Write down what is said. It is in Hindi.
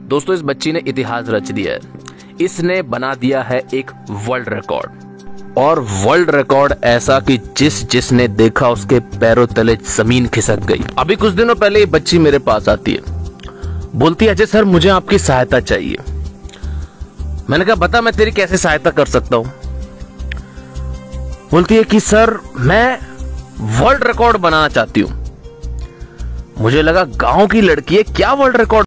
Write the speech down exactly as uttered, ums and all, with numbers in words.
दोस्तों, इस बच्ची ने इतिहास रच दिया है। इसने बना दिया है एक वर्ल्ड रिकॉर्ड, और वर्ल्ड रिकॉर्ड ऐसा कि जिस जिसने देखा उसके पैरों तले जमीन खिसक गई। अभी कुछ दिनों पहले ये बच्ची मेरे पास आती है, बोलती है अजय सर मुझे आपकी सहायता चाहिए। मैंने कहा बता मैं तेरी कैसे सहायता कर सकता हूं। बोलती है कि सर मैं वर्ल्ड रिकॉर्ड बनाना चाहती हूं। मुझे लगा गांव की लड़की है, क्या वर्ल्ड रिकॉर्ड